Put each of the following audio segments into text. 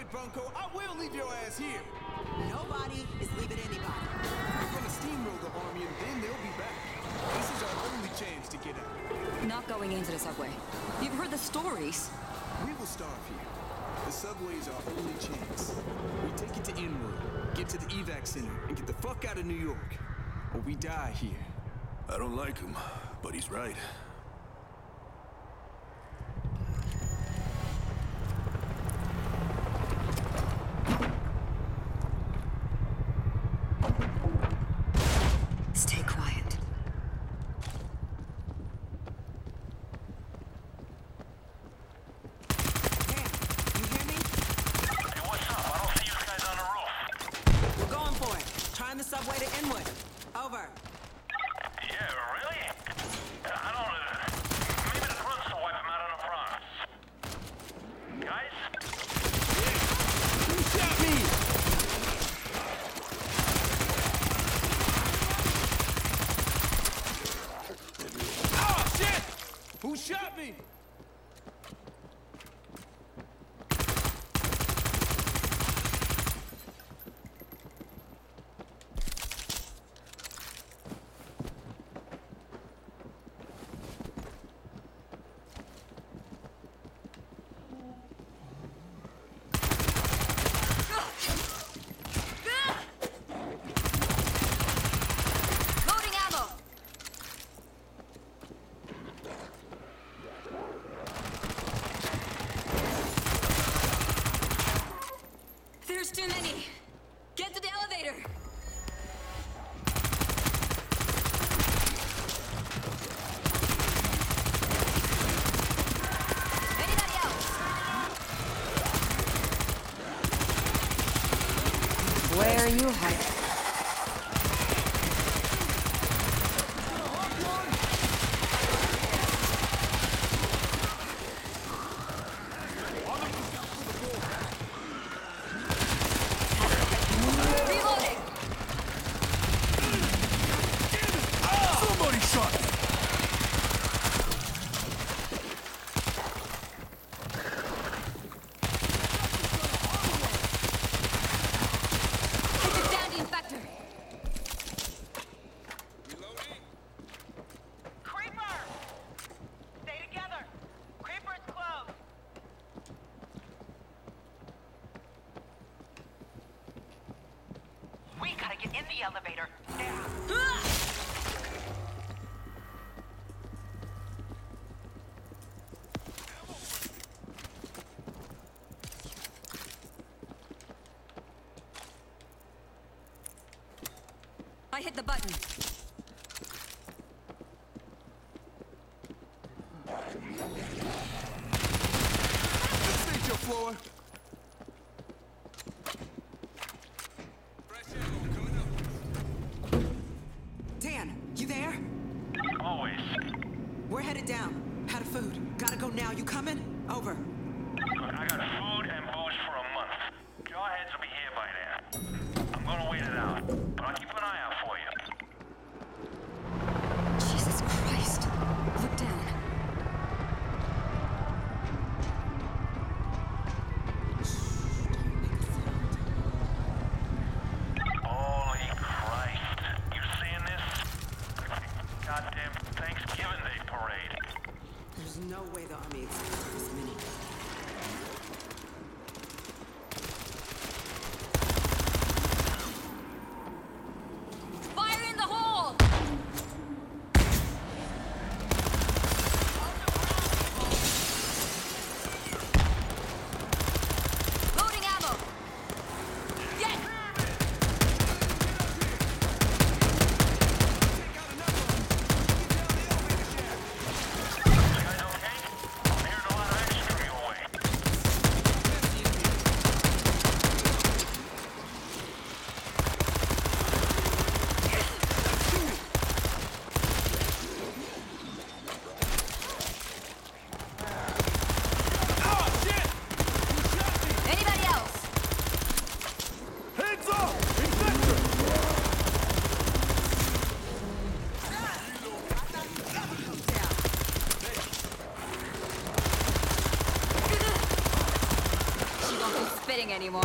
bunko, I will leave your ass here. Nobody is leaving anybody. We're gonna steamroll the army and then they'll be back. This is our only chance to get out. Not going into the subway. You've heard the stories. We will starve here. The subway is our only chance. We take it to Inwood, get to the evac center, and get the fuck out of New York. Or we die here. I don't like him, but he's right. Stay quiet. Dan, you hear me? Hey, what's up? I don't see you guys on the roof. We're going for it. Trying the subway to Inwood. Over. Yeah, really? I don't... maybe the grunts will wipe him out on the Bronx. Guys? Who shot me? Oh, shit! Who shot me? Loading ammo! There's too many. Get to the elevator. Anybody else? Where are you hiding? Reloading! Somebody shot me! Take it down, the infector! Creeper! Stay together! Creeper's close! We gotta get in the elevator now! I hit the button. This ain't your floor. Fresh ammo coming up. Dan, you there? Always. We're headed down. Out of food. Gotta go now. You coming? Over. Look, I got food and booze for a month. Jawheads will be here by then. I'm gonna wait it out, but I'll keep an eye out for you. Jesus Christ. Look down. Holy Christ. You seeing this? Goddamn Thanksgiving Day parade. There's no way the army expects this many. Fire in the hole! Loading ammo! Get! You guys okay? I'm hearing a lot of spitting anymore.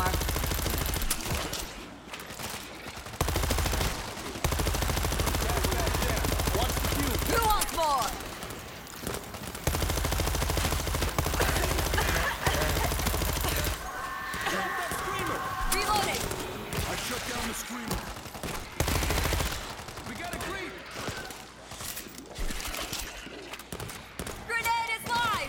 Who wants more? Reloading! I shut down the screamer. We got a creep! Grenade is live!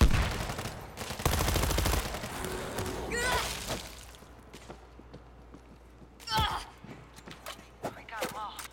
We got them all.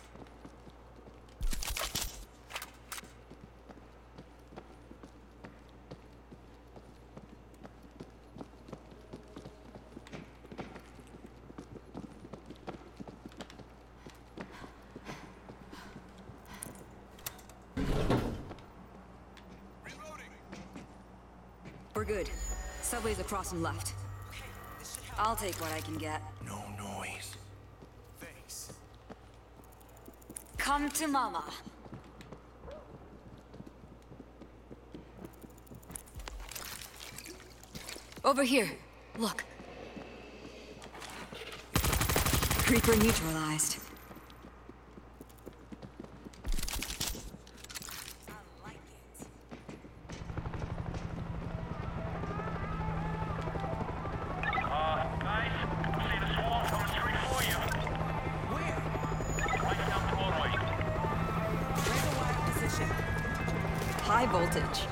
We're good. Subway's across and left. I'll take what I can get. No noise. Thanks. Come to mama. Over here. Look. Creeper neutralized. Guys, see the swarm coming straight for you. Where? Right down the roadway. Razor wire position. High voltage.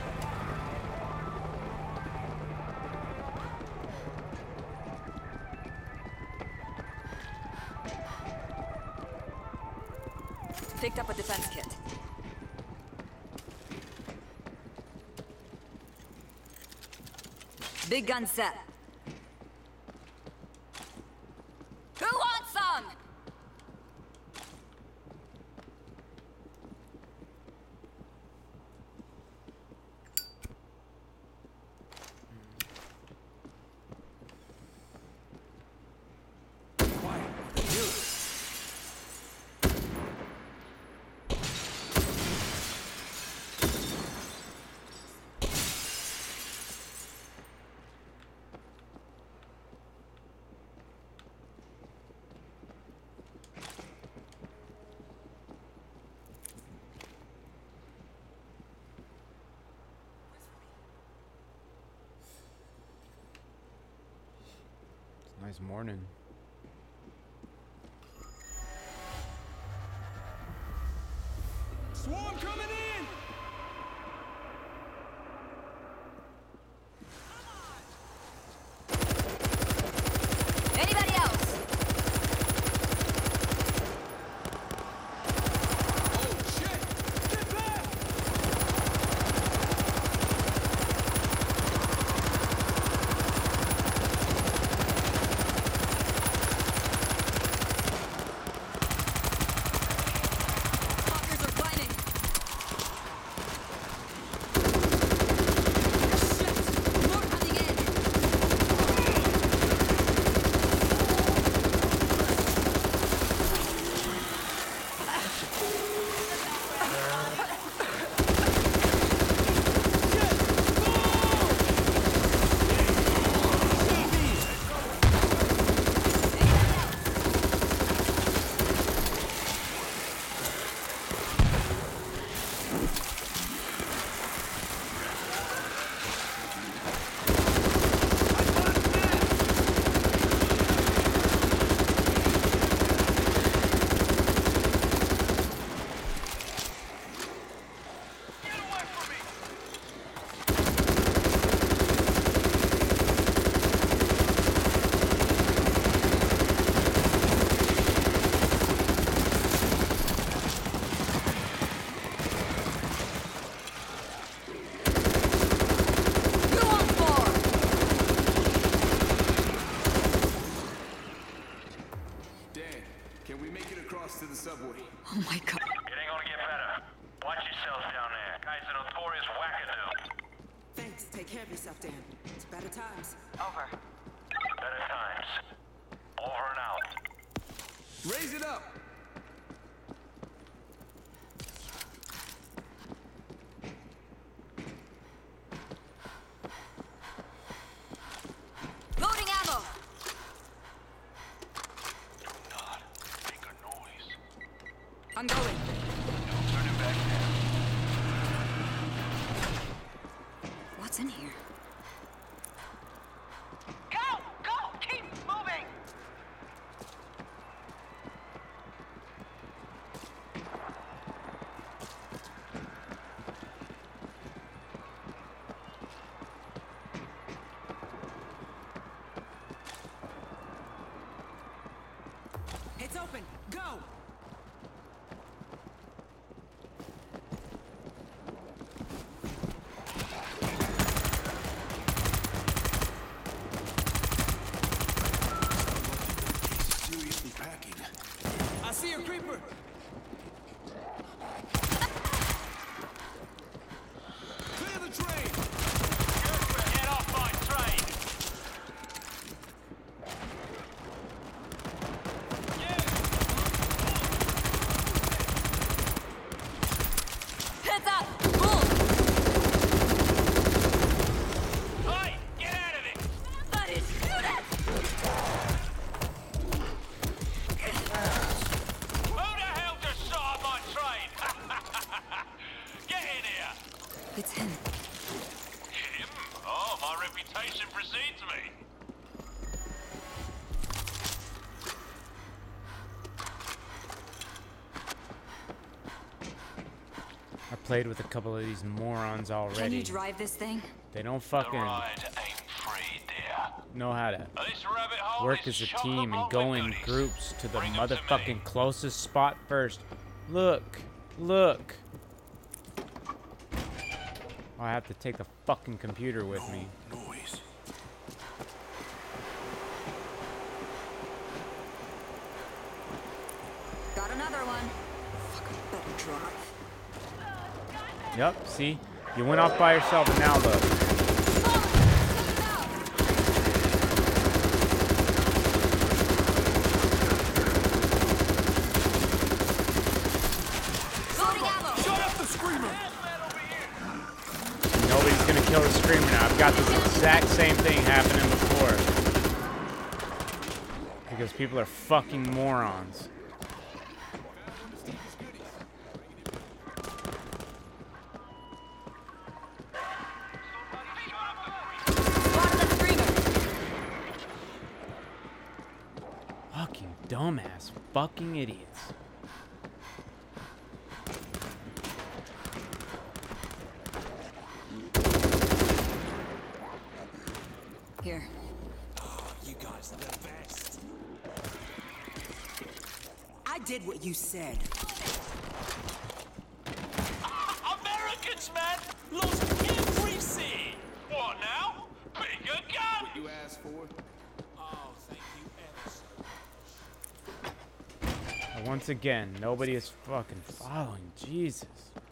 Picked up a defense kit. Big gun set. Who wants some? Nice morning. Swarm coming in! Anybody else? Oh shit! Get back! Fuckers are climbing. Shit! More coming in. Who wants more? Dan, can we make it across to the subway? Oh my god. It ain't gonna get better. Watch yourselves down there. Guy's a notorious wackadoo. Thanks. Take care of yourself, Dan. It's better times. Over. Better times. Over and out. Raise it up! Loading ammo. It's open. Go! Seriously packing. I see a creeper. Clear the train. Get off my train! Heads up! Bull! Hey, get out of it! Somebody shoot it! Who the hell just shot at my train? Get in here! It's him. Him? Oh, my reputation precedes me. I played with a couple of these morons Can you already. drive this thing? They don't The fucking ride ain't free, dear. know how to This rabbit hole work is as a chock team and full go of in goodies. groups to the Bring 'em to me. motherfucking closest spot first. Look, look. Oh, I have to take the fucking computer with me. Noise. Got another one. Fucker better drive. Yep, see? You went off by yourself and now look. Loading ammo! Shut up the screamer! Nobody's gonna kill the screamer now. I've got this exact same thing happening before. Because people are fucking morons. Spotted the screamer! Fucking dumbass fucking idiots. Here. You guys are the best. I did what you said. Americans, man! Lost everything! What now? Bigger gun! You asked for. Oh, thank you ever so And once again, nobody is fucking following. Jesus.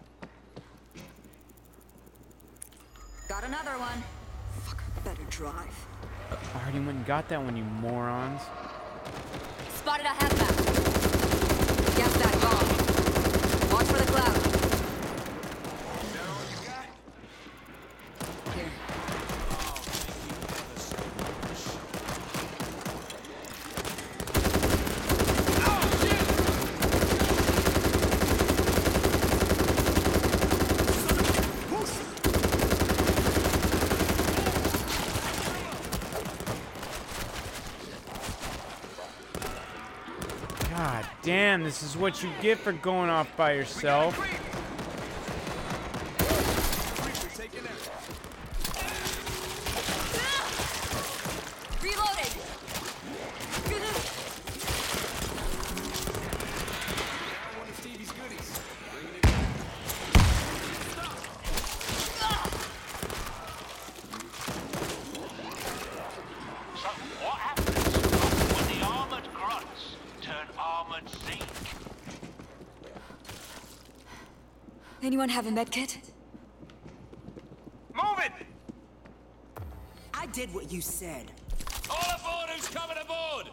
Got another one. Fucker better drive. I already went and got that one, you morons. Spotted a hazmat. Gas that bomb. Watch for the cloud. Here. God damn, this is what you get for going off by yourself. Creeper taken out. Reloading. Down one of Stevie's goodies. Bringing it back. So what happens when the armored grunts turn armored Zeke? Anyone have a med kit? Move it! I did what you said. All aboard who's coming aboard!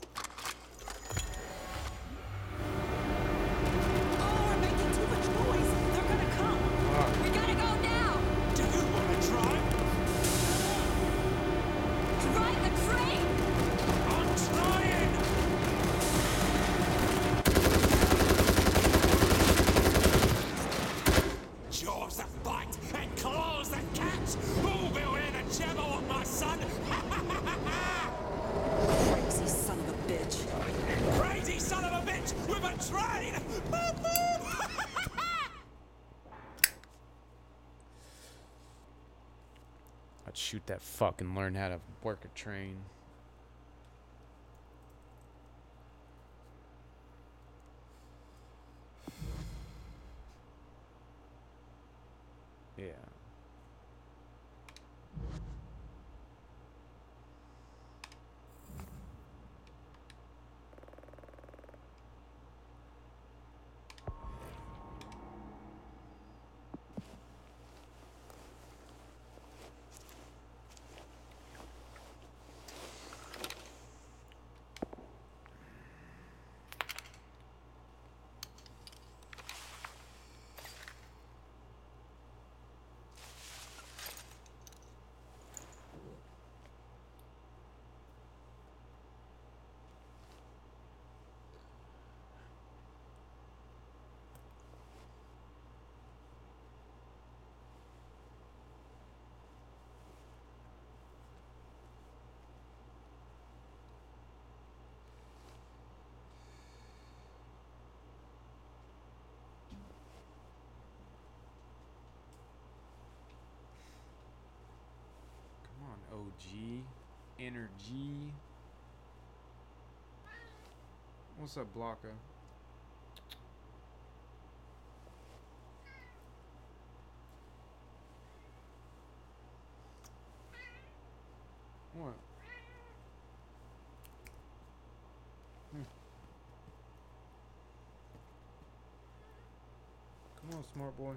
Oh, we're making too much noise. They're gonna come. We gotta go now! Do you want to try? Drive the train! I'm trying! Jaws that bite and claws that catch! Who will hear the jabber of my son? Crazy son of a bitch. Crazy son of a bitch with a train! I'd shoot that fuck and learn how to work a train. OG. Energy. What's up, Blocker? What? Come on, smart boy.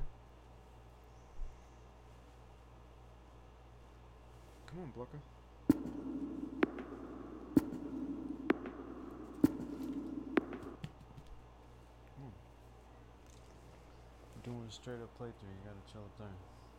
Come on, Blocker. Come on. Doing a straight up playthrough, you gotta chill up there.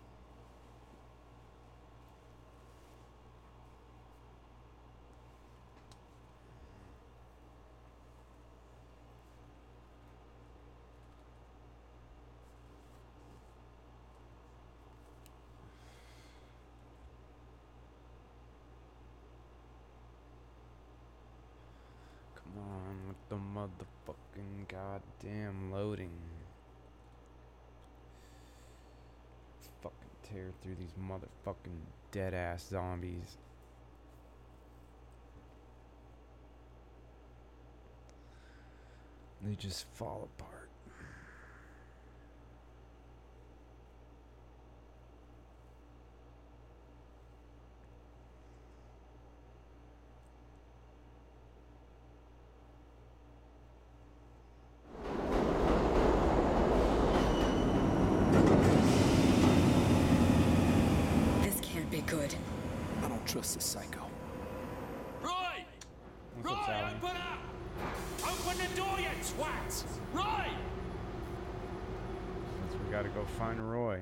Come on with the motherfucking goddamn loading. Fucking tear through these motherfucking dead ass zombies. They just fall apart. Good. I don't trust this psycho. Roy! What's up, Roy, Sally? open up! Open the door, you twat! Roy! Guess we gotta go find Roy.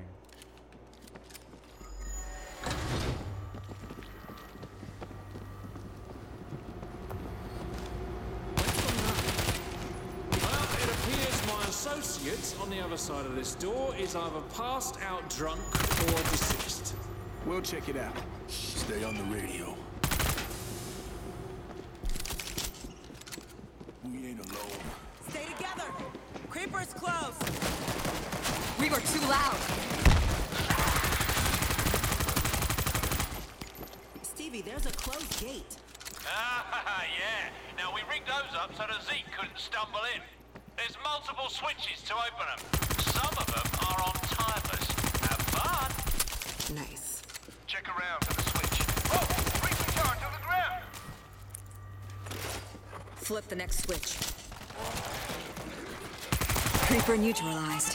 Well, it appears my associate on the other side of this door is either passed out drunk or deceased. We'll check it out. Stay on the radio. We ain't alone. Stay together. Creeper's close. We were too loud. Stevie, there's a closed gate. Ah, yeah. Now, we rigged those up so that Zeke couldn't stumble in. There's multiple switches to open them. Some of them are on timers. Have fun. Nice. Check around for the switch. Oh! Reaching charge on the ground! Flip the next switch. Creeper neutralized.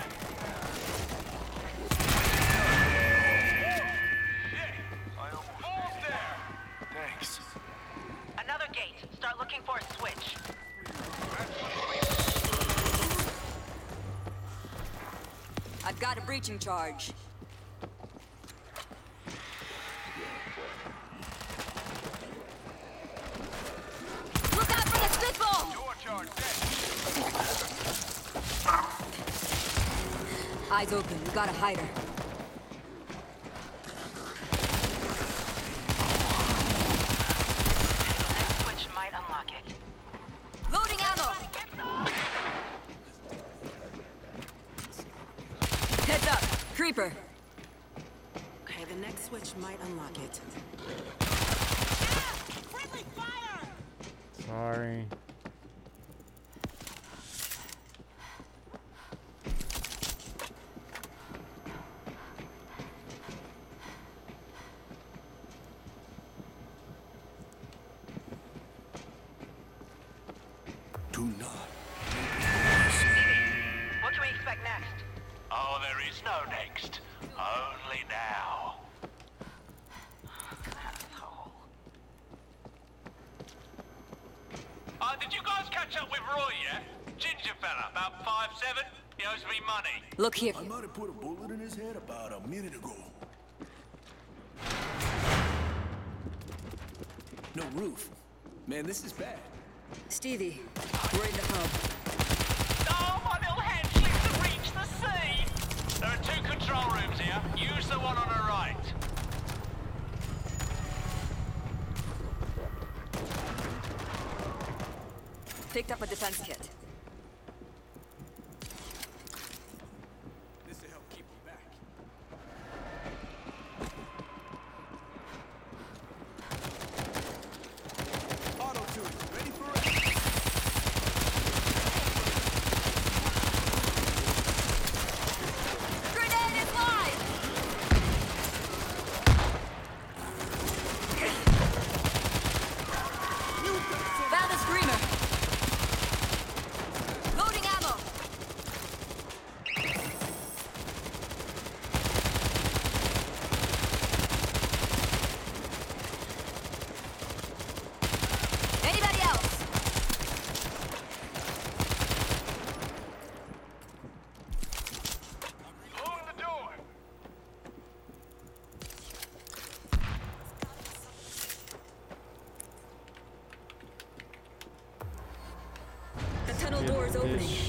Almost there! Thanks. Another gate. Start looking for a switch. I've got a breaching charge. Look out for the spitball! Door charge dead. Eyes open. We gotta hide her. Next switch might unlock it. Loading ammo! Heads up! Creeper! Okay, the next switch might unlock it. Friendly fire! Sorry. Do not. What can we expect next? Oh, there is no next. Only now. Did you guys catch up with Roy yet? Ginger fella, about 5'7". He owes me money. Look here. I might have put a bullet in his head about a minute ago. No roof. Man, this is bad. Stevie, we're in the hub. Oh, my little hand slipped to reach the sea! There are 2 control rooms here. Use the one on the right. Picked up a defense kit. This'll help keep him back.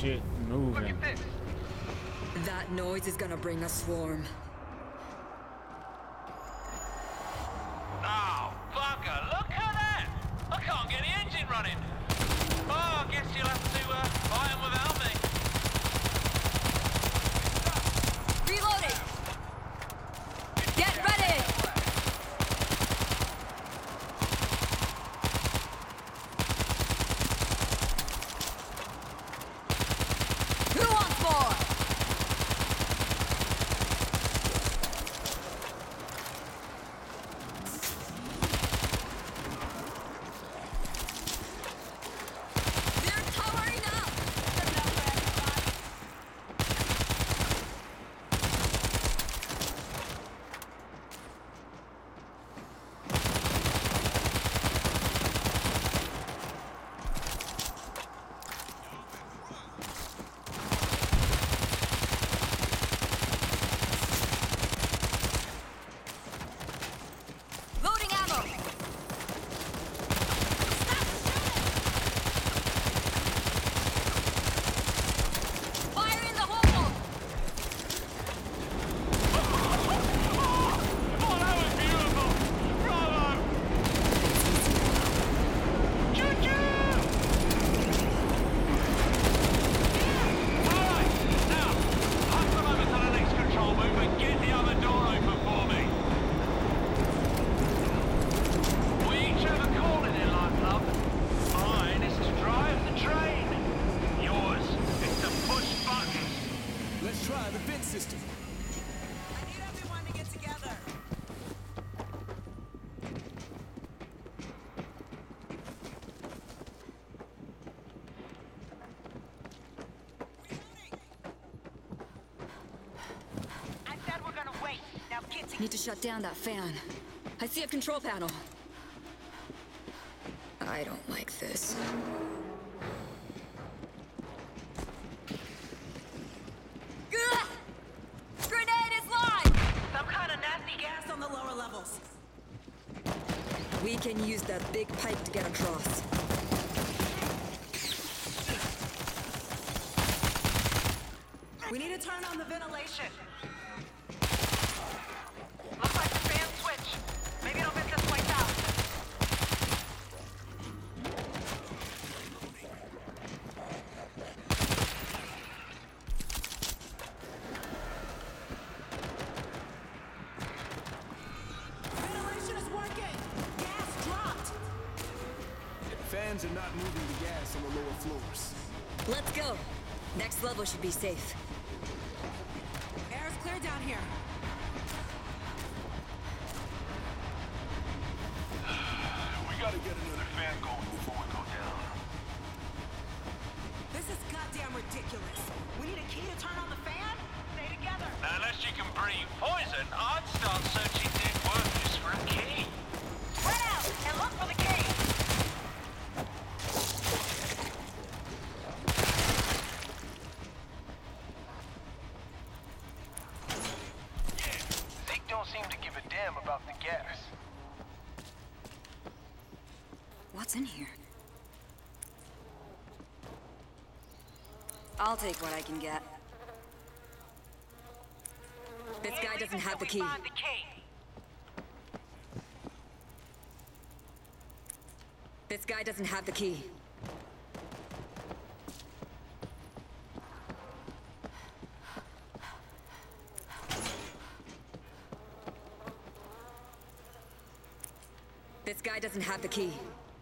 shit moving. That noise is gonna bring a swarm. Oh, bugger, look at that! I can't get the engine running. Oh, I guess you'll have to fight 'em without me. Reloading! Get ready! Who wants more? They're towering up! Loading ammo! Fire in the hole! Oh, that was beautiful! Bravo! Choo-choo! Alright, now, hustle over to the next control booth and get the other door open for me. We each have a calling in life, love. Mine is to drive the train. Yours is to push buttons. Let's try the vent system. I need everyone to get together. I said we're gonna wait. Now get to Need to shut down that fan. I see a control panel. I don't like this. Gah! Grenade is live! some kind of nasty gas. Gas on the lower levels. We can use that big pipe to get across. We need to turn on the ventilation. Looks like the fan switch. Maybe it'll get this place out. Ventilation is working. Gas dropped. Fans are not moving the gas on the lower floors. Let's go. Next level should be safe. Air's clear down here. We gotta get another fan going before we go down. This is goddamn ridiculous. We need a key to turn on the fan? Stay together. Unless you can breathe poison, I'd start searching dead workers for a key. Spread out and look for the key. Zeke don't seem to give a damn about the gas. What's in here? I'll take what I can get. This guy doesn't have the key. Find the key. This guy doesn't have the key. This guy doesn't have the key.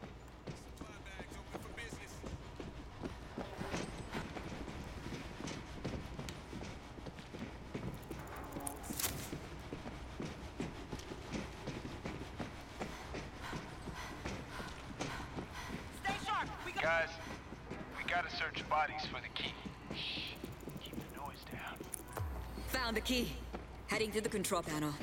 Stay sharp. We got Guys, we gotta search bodies for the key. Shh, keep the noise down. Found the key. Heading to the control panel.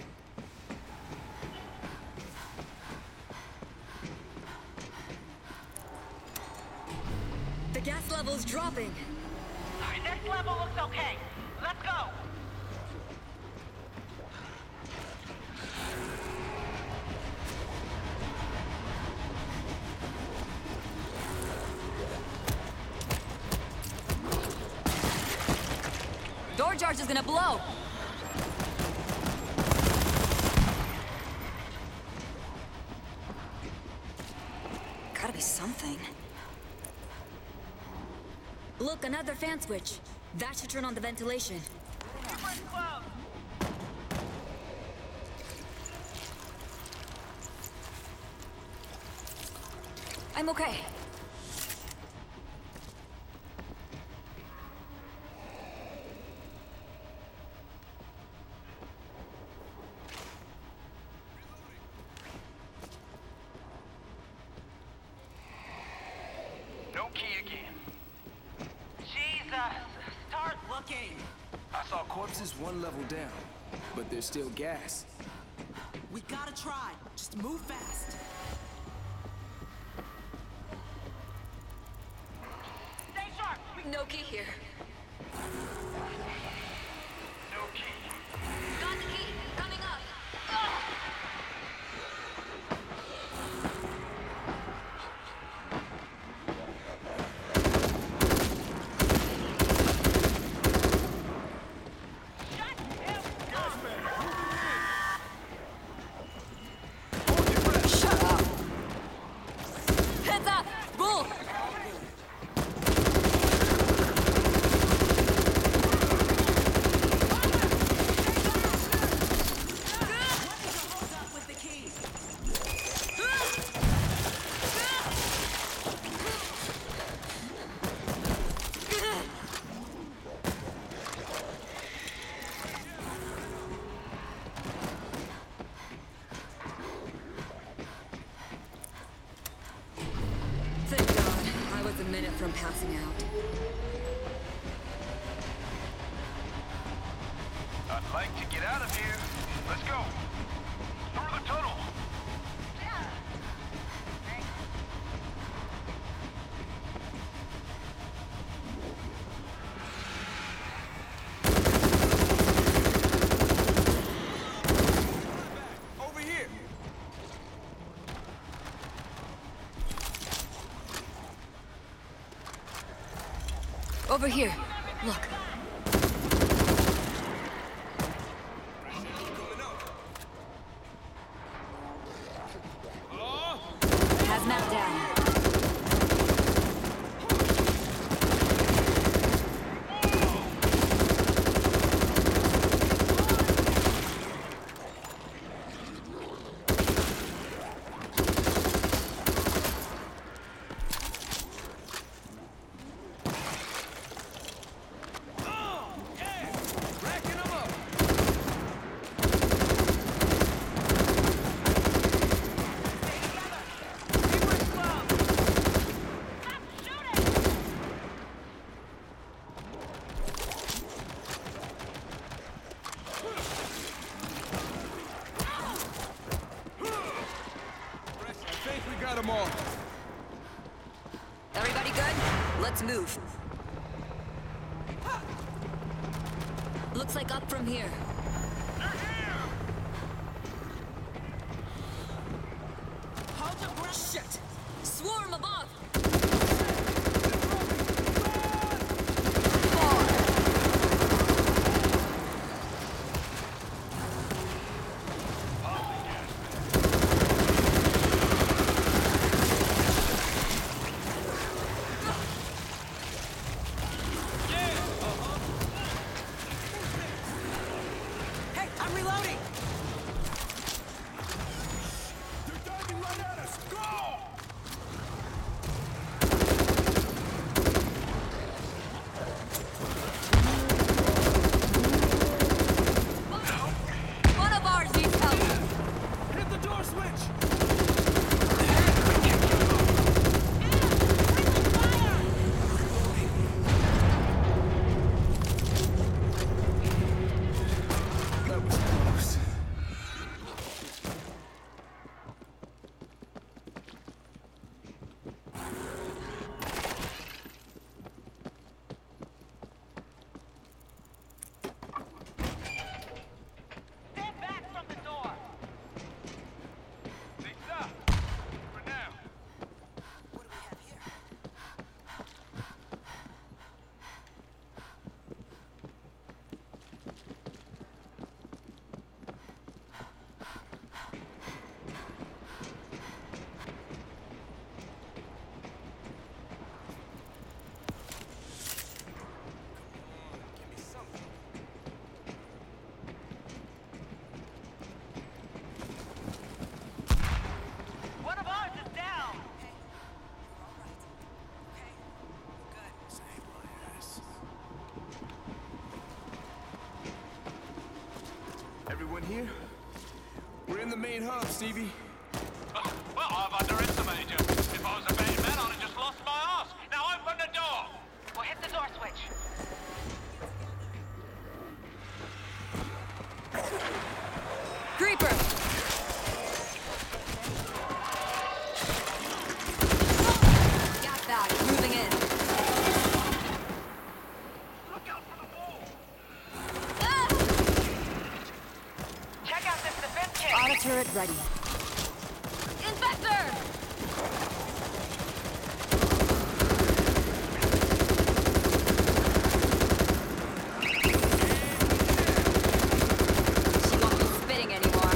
The gas level's dropping. Next level looks okay. Let's go. supercharger's gonna blow. Gotta be something. Look, another fan switch. That should turn on the ventilation. I'm okay. No key again. Jesus. Start looking. I saw corpses one level down, but there's still gas. We gotta try. Just move fast. Stay sharp. No key here. No key. Got the key. Coming up. Shut up. Heads up. Roll. Hold up with the key. Thank God. I was a minute from passing out. I'd like to get out of here. Let's go. Through the tunnel. Over here! Over here. Look. Hazmat down. I think we got them all. Everybody good? Let's move. Looks like up from here. Hold your breath. Shit! Swarm above! Hey, I'm reloading. They're diving right at us! Go! One of ours needs help! Hit the door switch! That was close. Stand back from the door. Zita, main hub, Stevie. Well, I've underestimated you. If I was a betting man, I'd have just lost my ass. Now open the door. We'll hit the door switch. Creeper! Gas bag, moving in. Look out for the wall. Ah! Check out this defense kit. Auto turret ready. Infector! She won't be spitting anymore.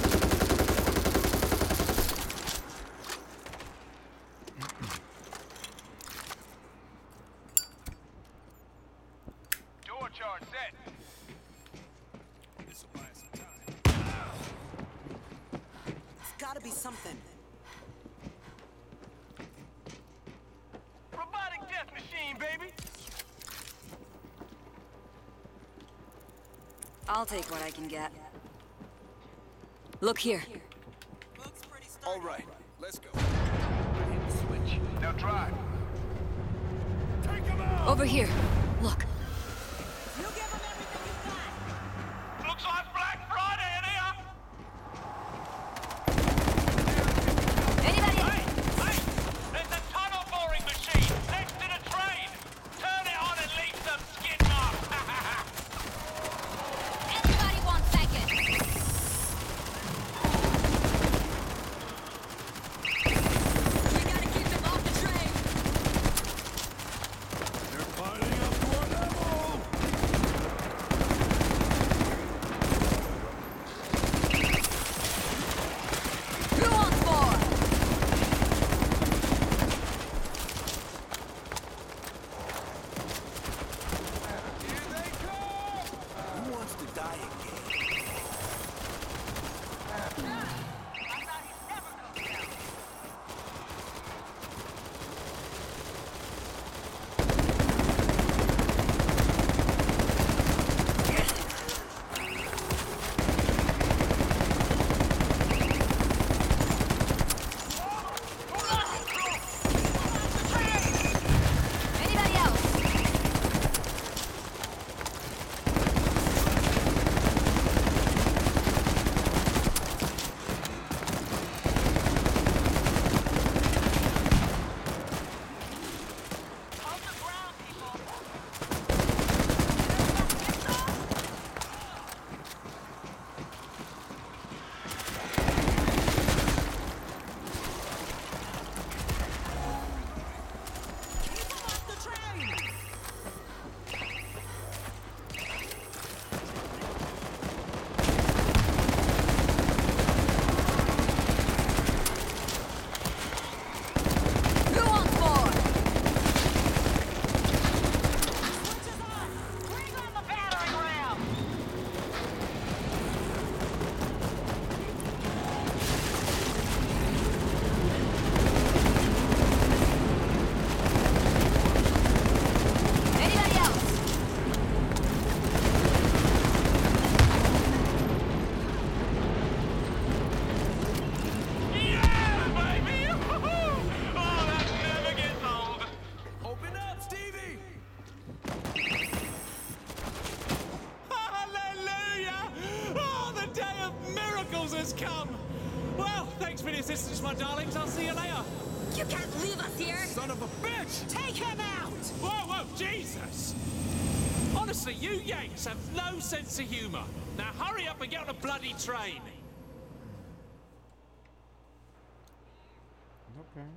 Door charge set. This'll buy us some time. It's gotta be something. Robotic death machine, baby. I'll take what I can get. Look here. Looks pretty All right, let's go. Hit the switch. Now drive. Take him out. Over here. Look. You give them everything you got. Looks like Black Friday in here. Anybody? Hey, hey! There's a tunnel boring machine next to the train. Turn it on and leave some skid marks. Anybody want seconds? We gotta keep them off the train. They're piling up to our level. Who wants more? Here they come! Who wants to die again? Anybody else? Hold the ground, people. Keep them off the train. Who wants more? Switches on. Bring on the battering ram. Anybody else? Yeah, baby! Woo-hoo! Oh, that never gets old. Open up, Stevie! Hallelujah! Oh, the day of miracles has come! Well, thanks for the assistance, my darlings. I'll see you later. You can't leave us here. Son of a bitch! Take him out. Whoa, whoa, Jesus! Honestly, you Yanks have no sense of humour. Now hurry up and get on a bloody train. Okay.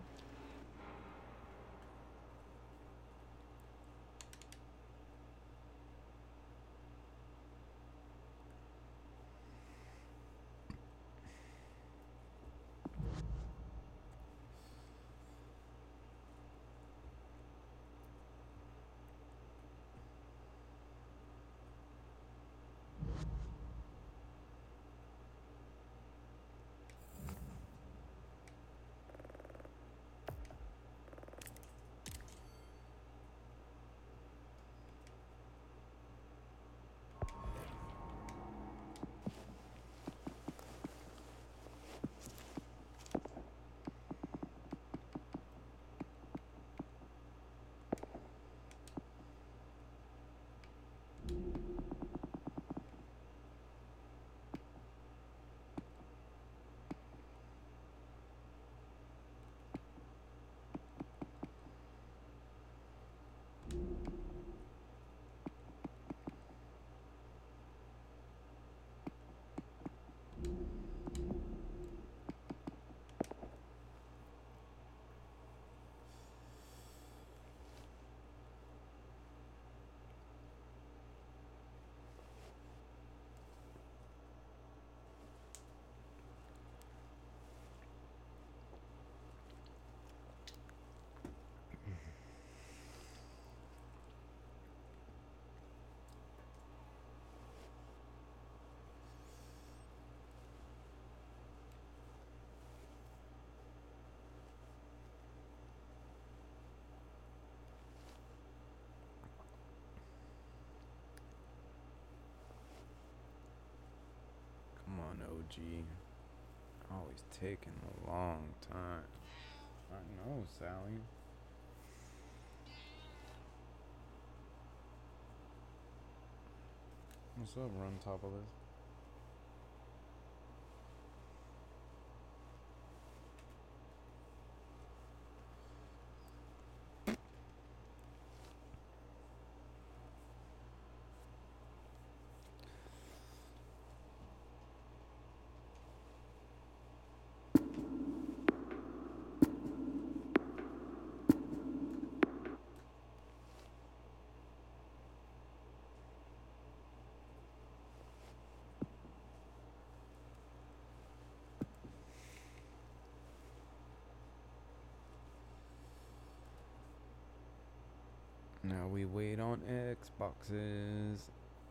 G. Always taking a long time. I know, Sally. What's up, Run Top of this? Now we wait on Xboxes.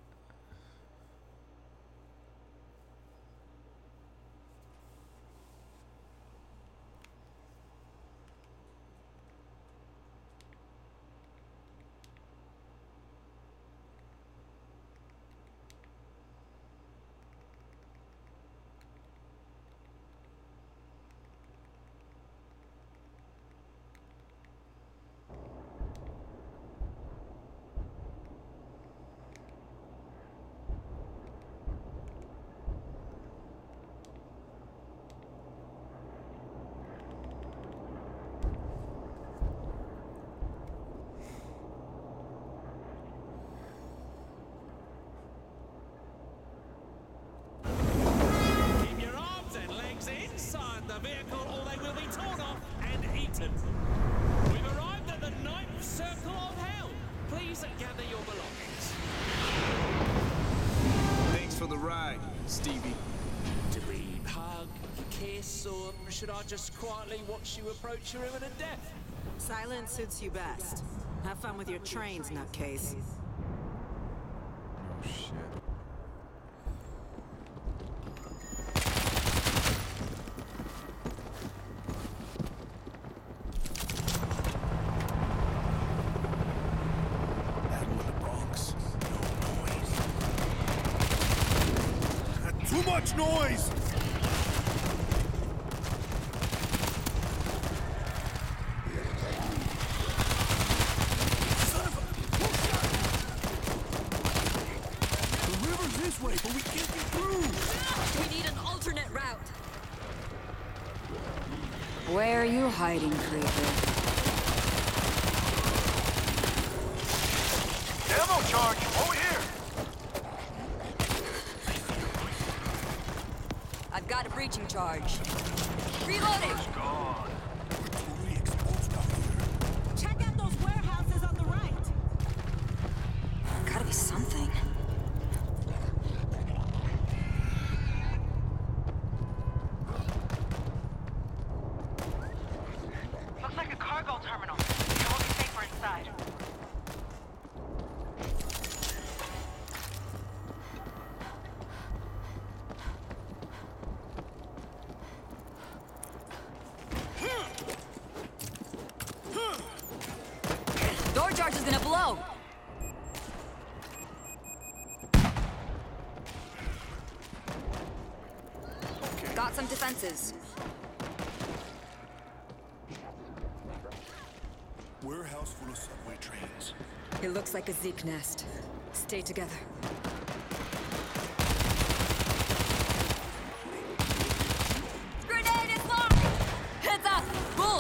Keep your arms and legs inside the vehicle or they will be torn off and eaten. We've arrived at the 9th circle of hell. Please gather your belongings. Thanks for the ride, Stevie. Do we hug, kiss, or should I just quietly watch you approach your imminent death? Silence suits you best. Have fun with your trains, nutcase. Oh shit. Battle of the Bronx. No noise. Too much noise! The river's this way, but we can't get through. We need an alternate route. Where are you hiding, creeper? Demo charge over here! I've got a breaching charge. Reloading! God. Totally exposed out here. Check out those warehouses on the right. Gotta be something. Looks like a cargo terminal. It will be safer inside. Door charge is gonna blow. Got some defenses. Warehouse full of subway trains. It looks like a Zeke nest. Stay together. Grenade is locked! Heads up! Bull!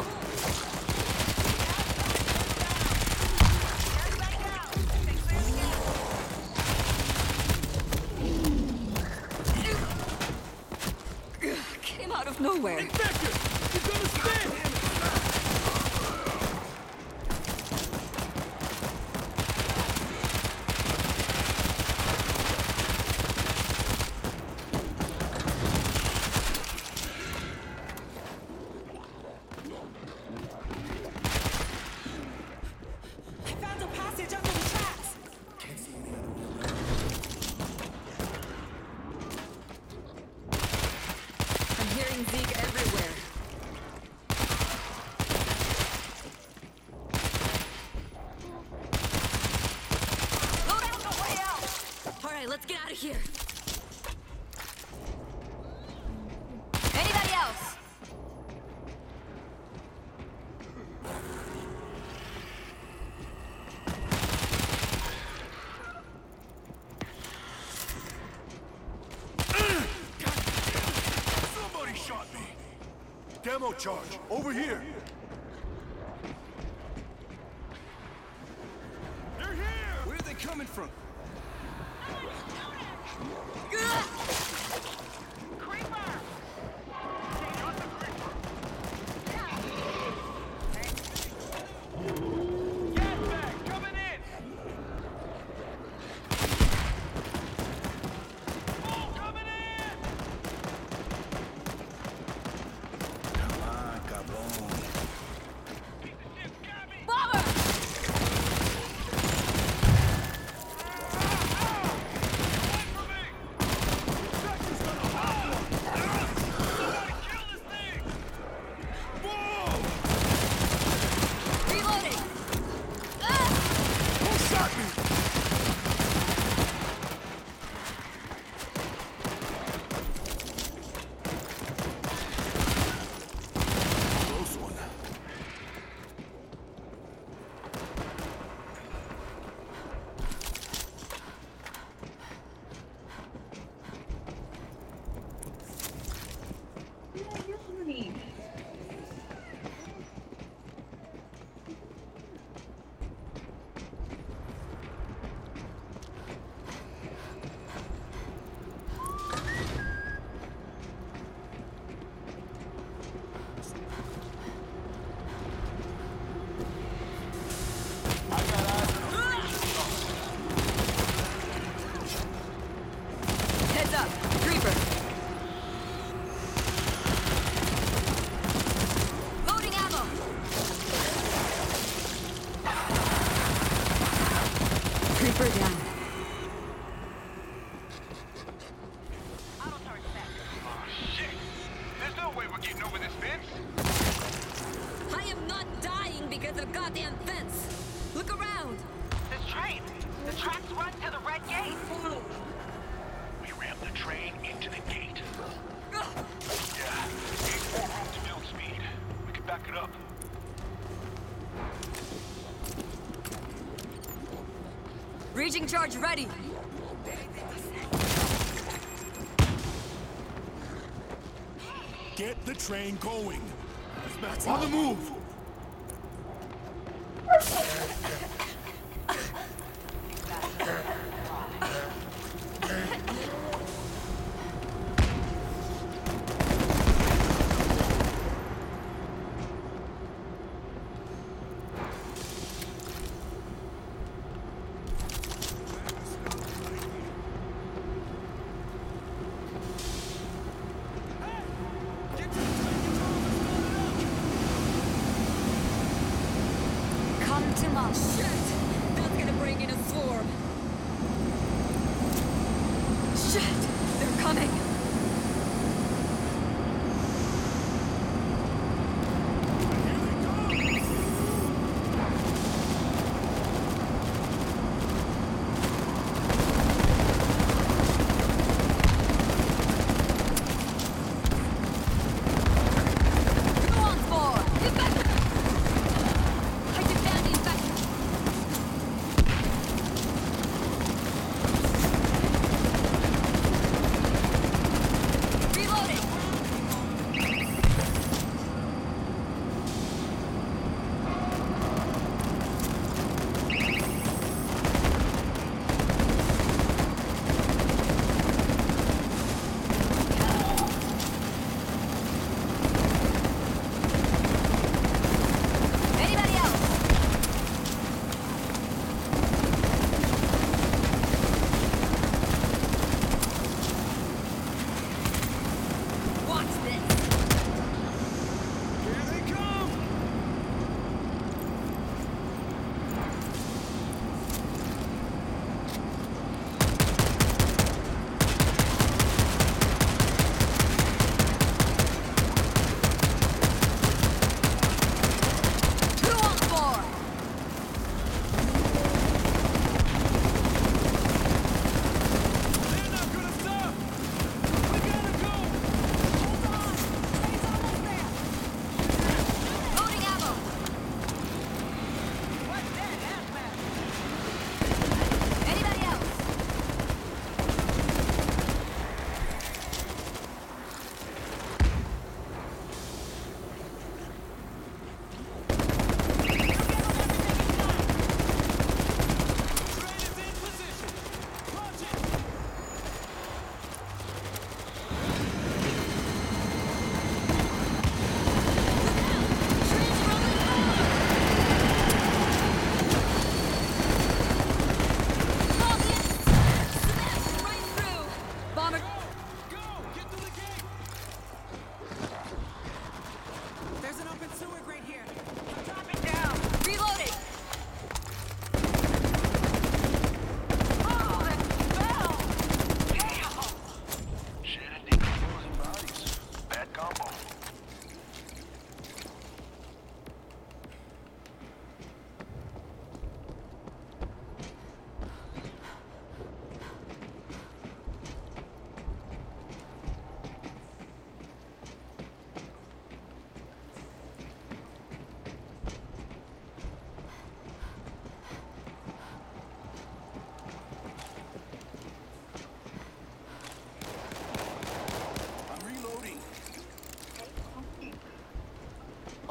Came out of nowhere. I found a passage under the tracks. I'm hearing Zeke everywhere. Demo charge. Over here. They're here! Where are they coming from? Breaching charge ready. Get the train going. On the move.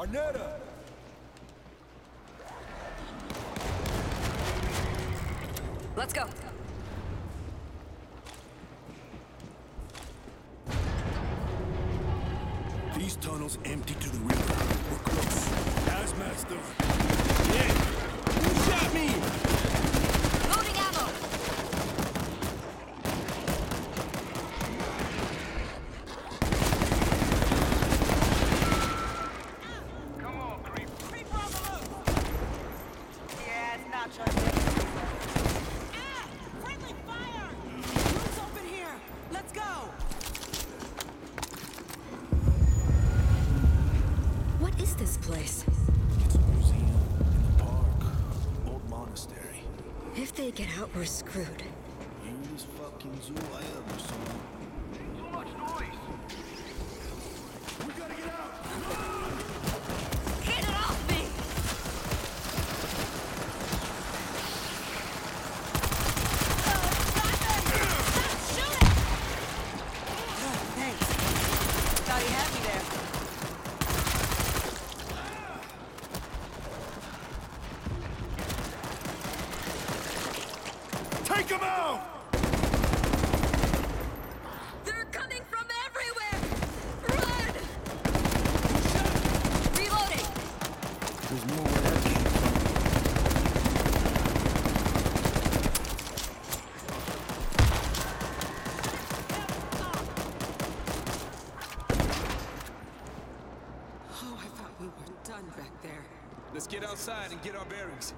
Arnetta! Let's go. These tunnels empty to the river. We're close. Hazmat's done. Yeah! Who shot me? Loading ammo. Come on, creep. Creep on the loose. Yeah, it's not just Friendly fire! Roof's open here. Let's go. What is this place? It's a museum in the park. Old monastery. If they get out, we're screwed. Weirdest fucking zoo I ever saw. Too much noise! We gotta get out! Get it off me! Thanks. Thought he had me there. Take him out! They're coming from everywhere! Run! Reloading! There's more where that came from. Oh, I thought we were done back there. Let's get outside and get our bearings.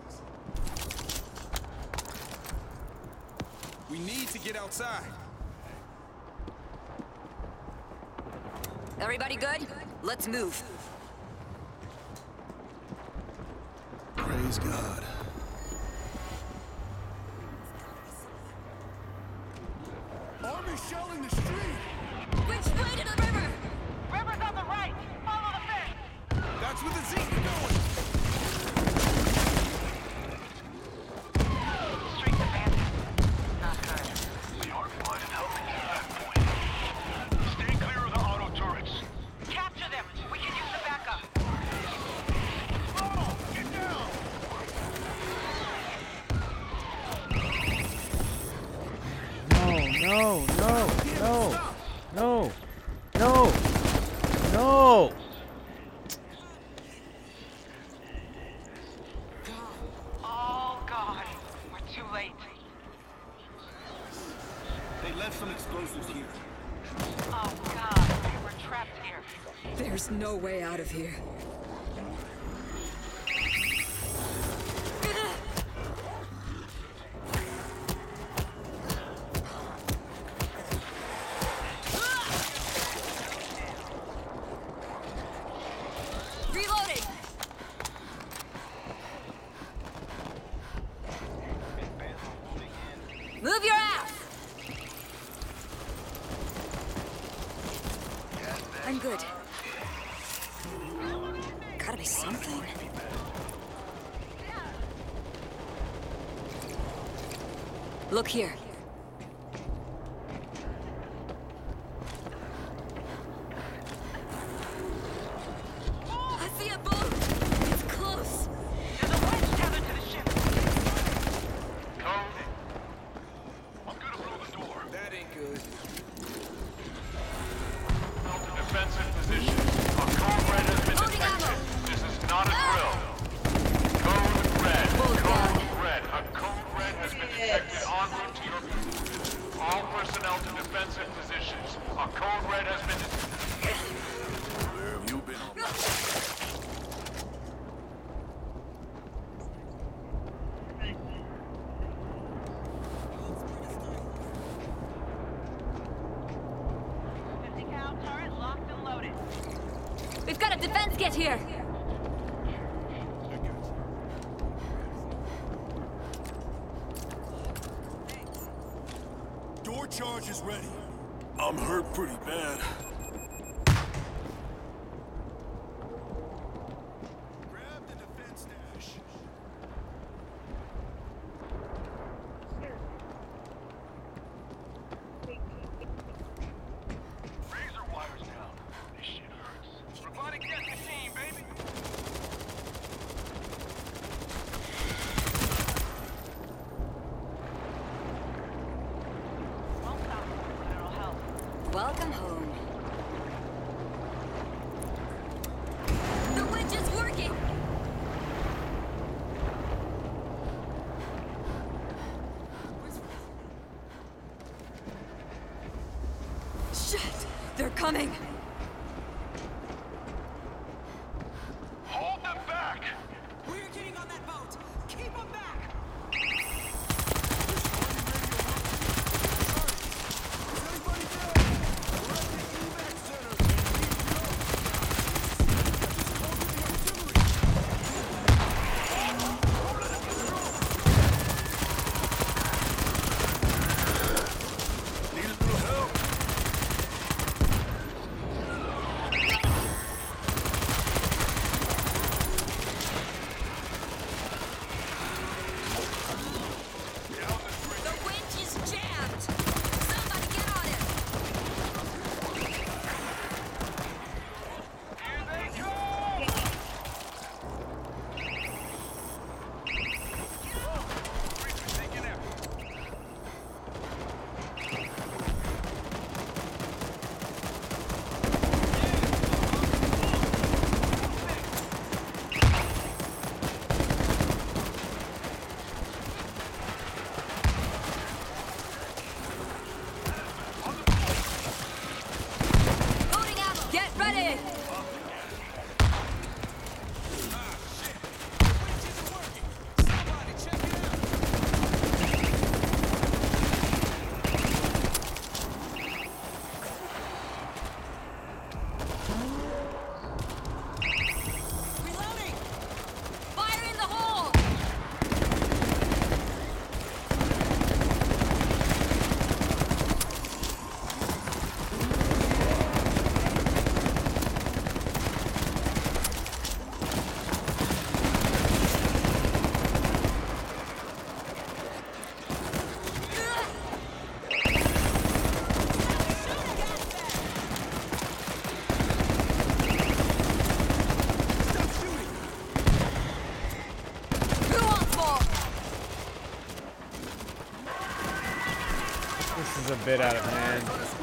We need to get outside. Everybody good? Let's move. Praise God. Army shelling the street! Which way to the river? River's on the right. Follow the fence. That's where the Zeke are going. Street's abandoned. Not good. The arc line is helping you at that point. Stay clear of the auto turrets. Capture them. We can use the backup. Oh, get down! No, no, no, no, no, no, no! Oh, God. We're too late. They left some explosives here. Oh, God. We're trapped here. There's no way out of here. Reloading! Move your ass! I'm good. Gotta be something. Look here. I see a boat! It's close! There's a wedge tethered to the ship. Code. I'm gonna blow the door. That ain't good. To defensive positions. A code red has been Loading detected. ammo. This is not a drill. Code red. Bullet down. Code red. A code red has been detected en route to your... All personnel to defensive positions. A code red has been detected. Where have you been all night? Cal turret locked and loaded. We've got a defense kit here! Door charge is ready. I'm hurt pretty bad. Grab the defense dash. Razor wires down. This shit hurts. Robotic death machine, baby. coming! Hold them back! We're getting on that boat! Keep them back! The winch is jammed! Somebody get on it! Here they go! Taking out. Loading ammo! Get ready! Somebody check it out. Reloading! Fire in the hole! Who wants more? This is a bit out of hand.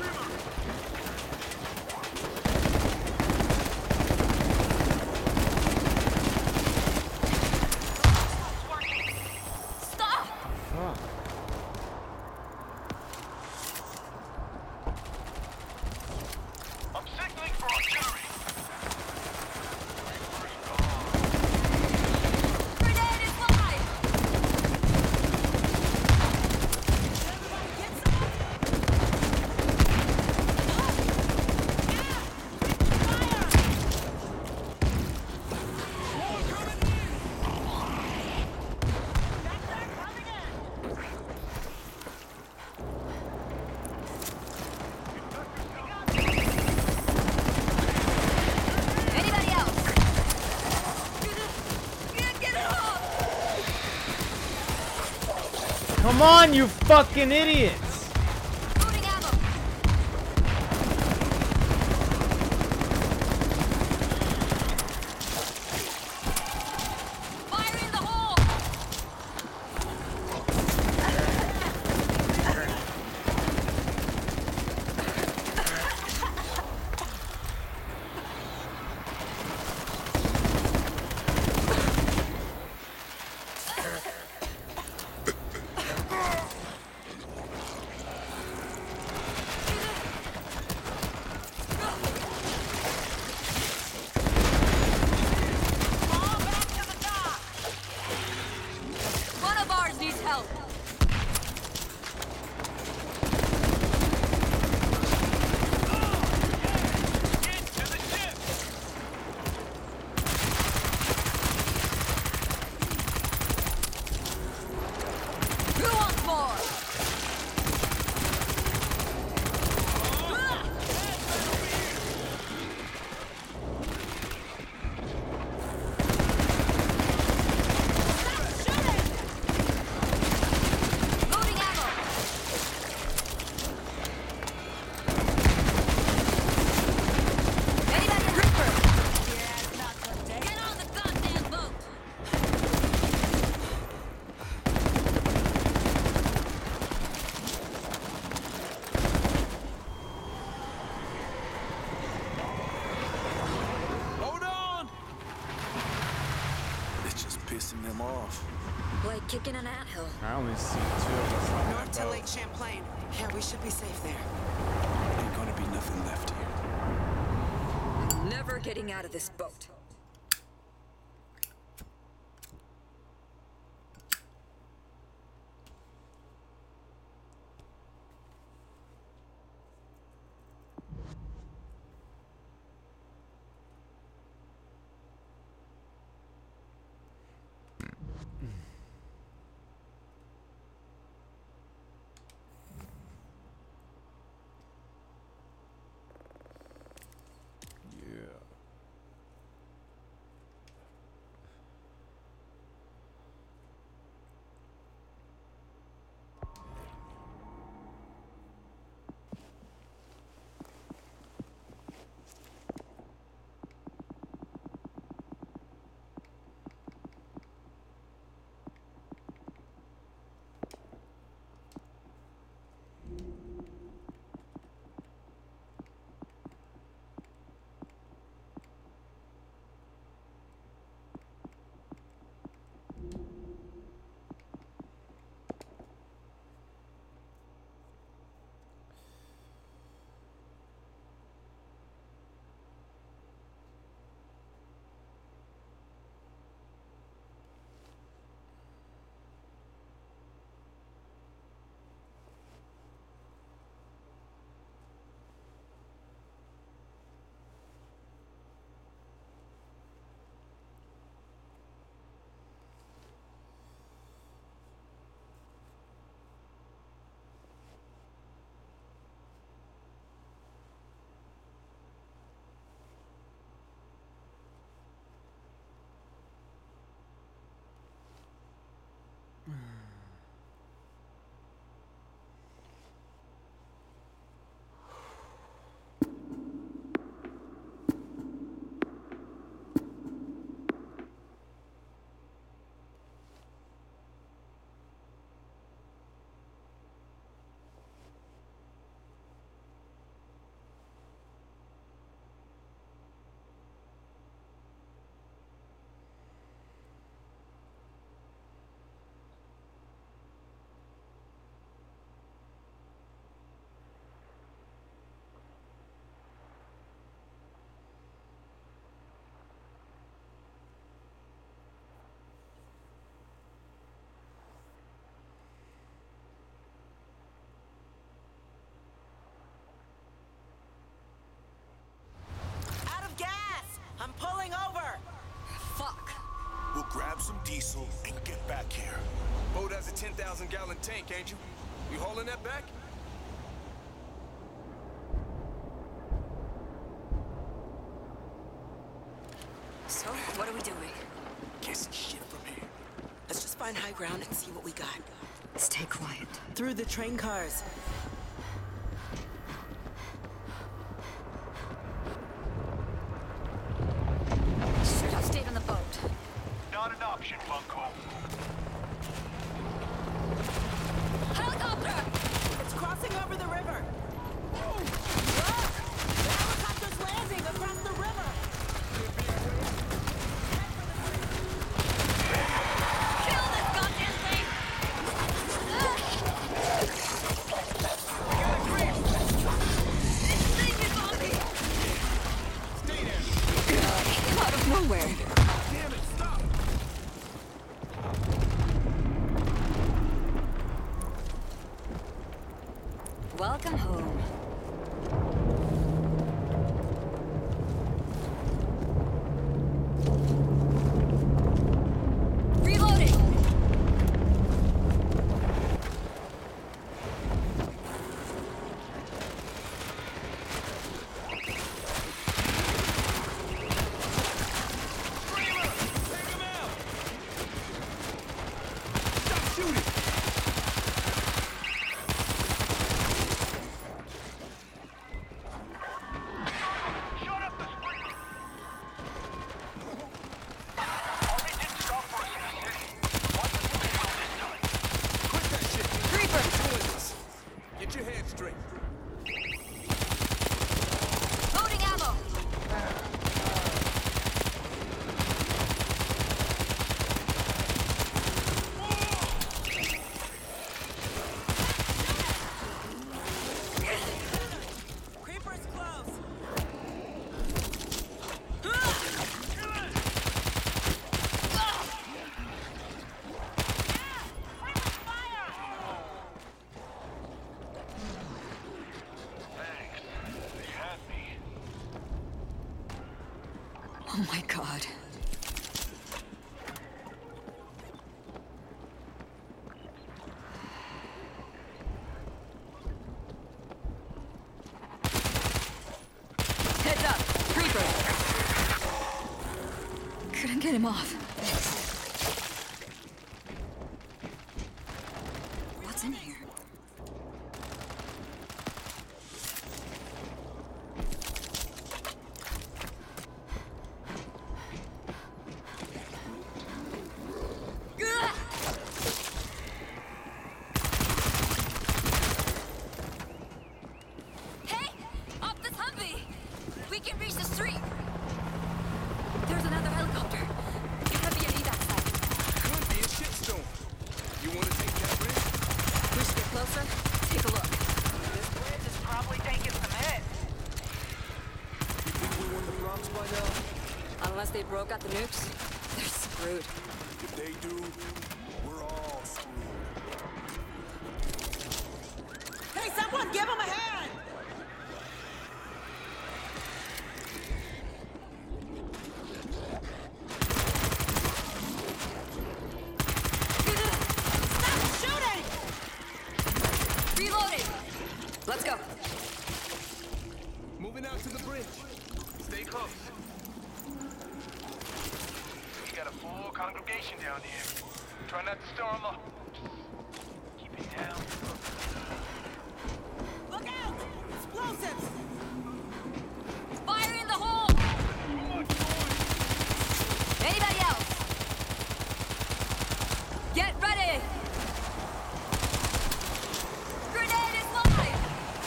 Stop! Fuck. I'm signaling for artillery. Grenade is live! Anybody else? Get it off! Come on, you fucking idiots! Loading ammo! Fire in the hole! One of ours needs help. Get to the ship! Who wants more? Loading ammo! Anybody Ripper! Get on the goddamn boat! Hold on! It's just pissing them off. Like kicking an anthill. I only see 2 of us on North that to boat. Lake Champlain. Yeah, we should be safe there. Ain't gonna be nothing left here. never getting out of this boat. I'm pulling over! Fuck. We'll grab some diesel and get back here. Boat has a 10,000-gallon tank, ain't you? You hauling that back? So, what are we doing? Guessing shit from here. Let's just find high ground and see what we got. Stay quiet. Through the train cars. Should have stayed on the boat. Not an option, Bunko. Helicopter! It's crossing over the river. Whoa! Look! The helicopter's landing across the river! Kill this goddamn thing! This thing is on me! Stay there. Out of nowhere. Damn it, stop! Get him off. What's in here? Hey! Up this Humvee! We can reach the street! There's another helicopter. It could be an evac site. Could be a shitstorm. You want to take that risk? We should get closer. Take a look. This bridge is probably taking some hits. You think we won the Bronx by now? Unless they broke out the nukes, they're screwed. If they do, we're all screwed. Hey, someone give him a hand! Stop shooting! Reloading! Let's go. Moving out to the bridge. Stay close. We got a full congregation down here. Try not to stir them up. Keep it down. Look out! Explosives! Fire in the hole! Anybody else? Get ready! Grenade is live!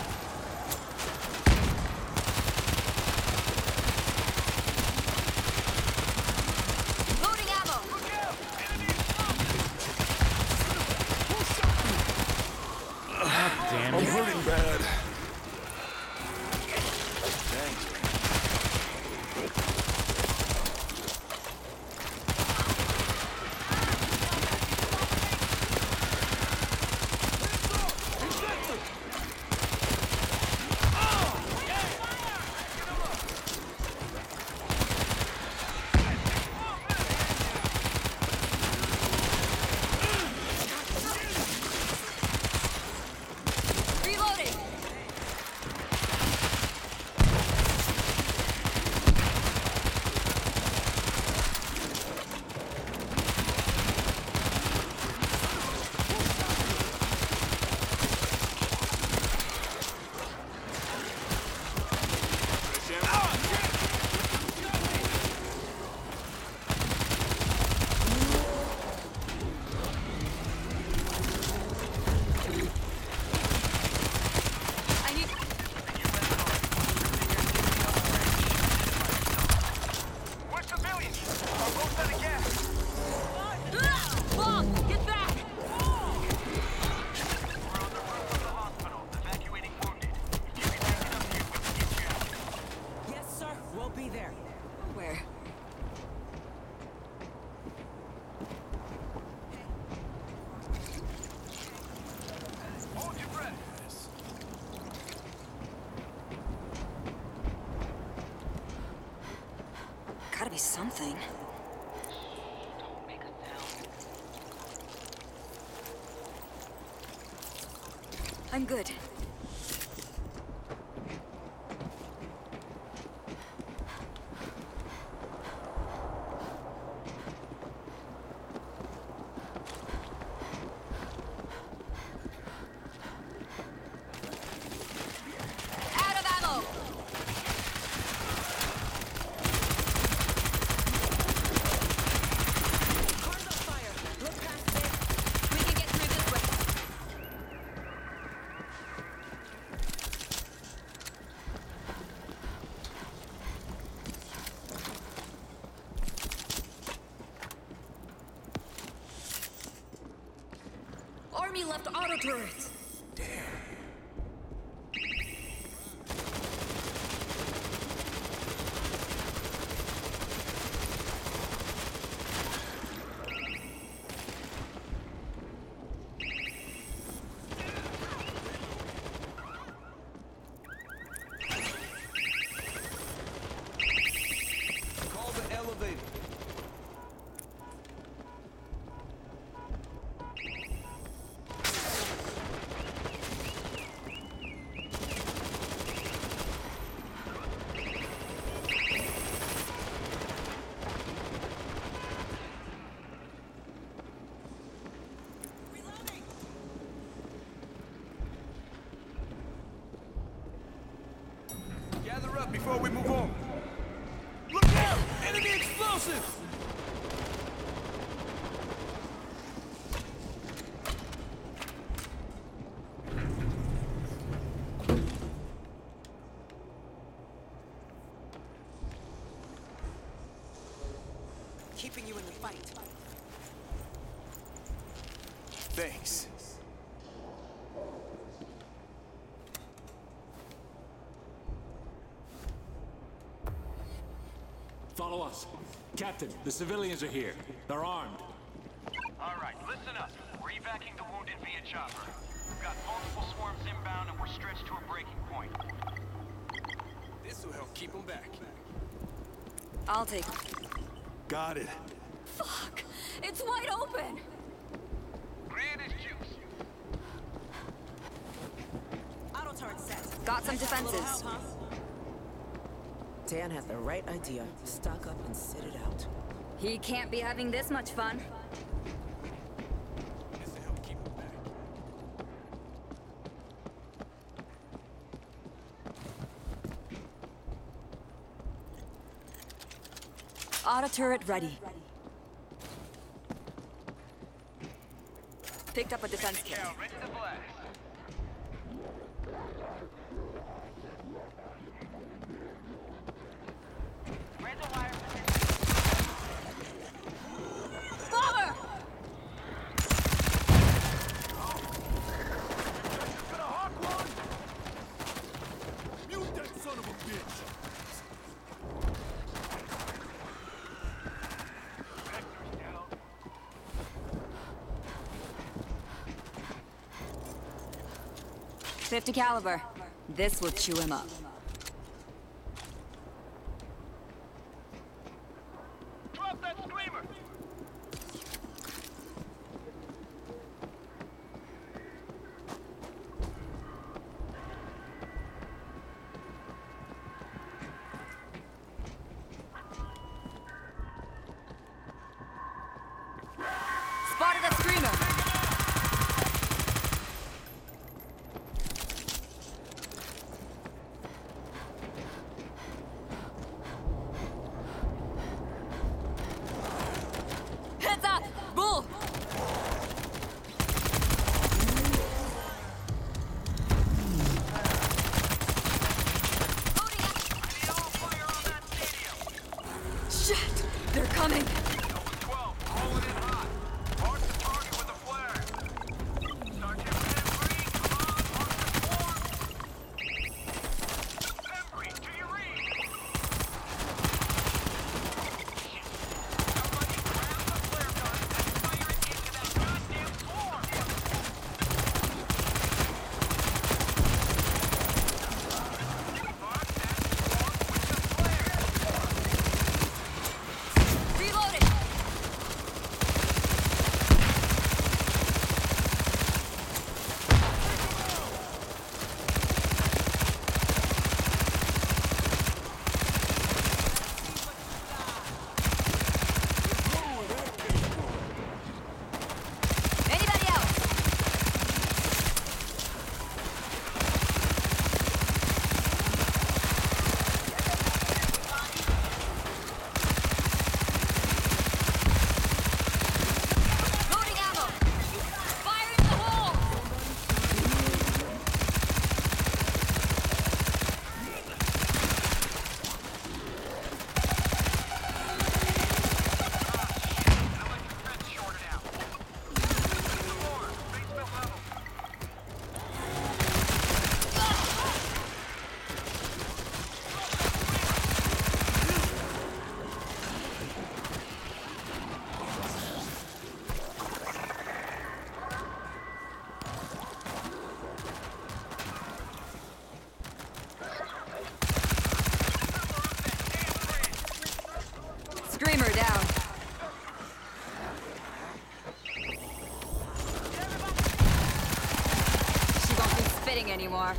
Loading ammo! Damn I'm it. hurting bad. Reloading! I need... We're civilians. Our boat's out of gas. Bomb! Get back! We're on the roof of the hospital, evacuating wounded. If you can make it up here, we can get you out. Yes, sir. We'll be there. Where? Hold your breath. Gotta be something. Don't make a sound. I'm good. Out of ammo! Car's on fire. Look past this. We can get through this way. Army left auto turrets. Call the elevator. Listen! Keeping you in the fight. Thanks. Follow us. Captain, the civilians are here. They're armed. All right, listen up. We're evacuating the wounded via chopper. We've got multiple swarms inbound and we're stretched to a breaking point. This will help keep them back. I'll take it. Got it. Fuck! It's wide open! Grid is juice. Auto turret set. Got some Nice to have a little defenses. help, huh? Dan had the right idea. Stock up and sit it out. He can't be having this much fun. This will help keep them back. Auto turret ready. Picked up a defense kit. Cal, ready to blast. Razor wire position. Bomber! Mute that son of a bitch! Vector's down. .50 caliber. This will chew him up. Drop that screamer! Spotted a screamer. Heads up! Bull! Loading up. Need all fire on that stadium! Shit! They're coming! That was 12, rolling in hot. Mark the target with a flare. Sergeant Pembry, come on, mark the swarm! Pembry, do you read? Shit. Somebody grab the flare gun and fire it into that goddamn swarm! Mark that swarm with the flare! Reloading! Anybody else? Loading ammo! Fire in the hole! Electric fence shorted out. Some more. Basement level. Screamer down. She won't be spitting anymore.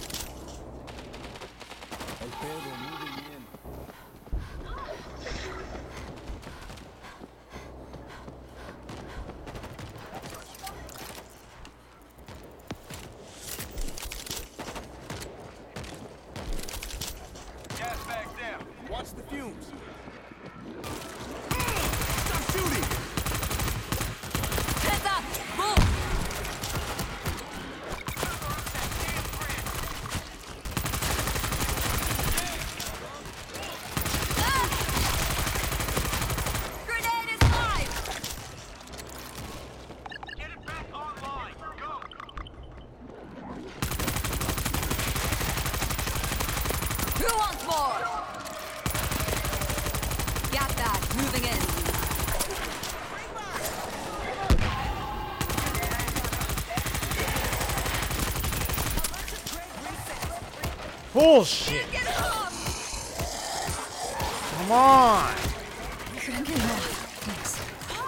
El Pedro, moving in. Gas bags down. Watch the fumes. Bullshit. Get off! Come on. I'm getting off. Thanks.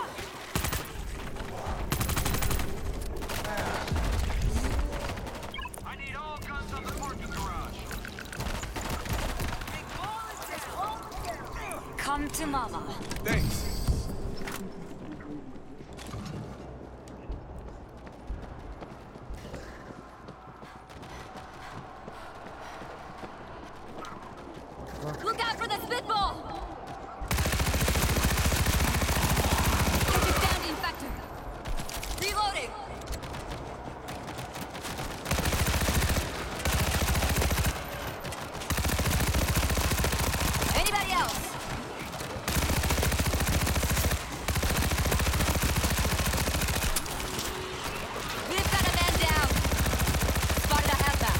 I need all guns on the parking garage. Come to mama. Thanks. Look out for the spitball! Target down, infector. Reloading. Anybody else? We've got a man down. Spotted a halfback.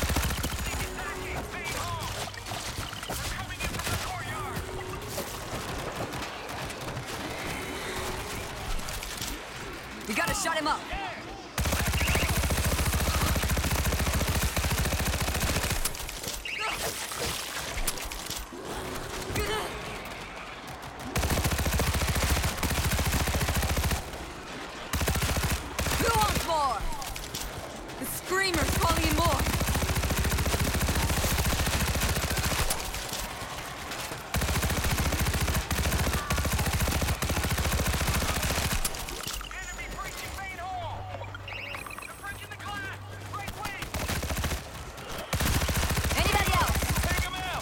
We gotta shut him up. Who wants more? The screamer's calling in more. Enemy breaching main hall. They're breaching the glass. Right wing. Anybody else? Take him out.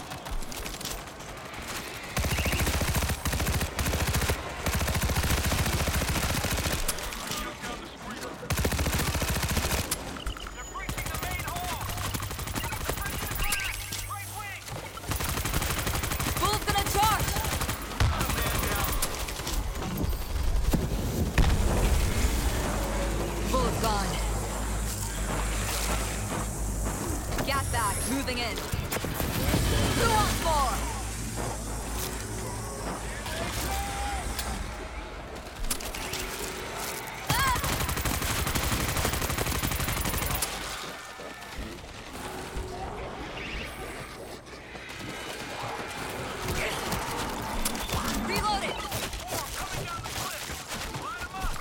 Shut down the screamer. They're breaching the main hall. They're breaching the glass. Right wing. Bull's gonna charge. Man down. Bull's gone. Gas bag moving in. Who wants more? Reloading. Coming down the cliff. Line 'em up.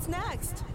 What's next?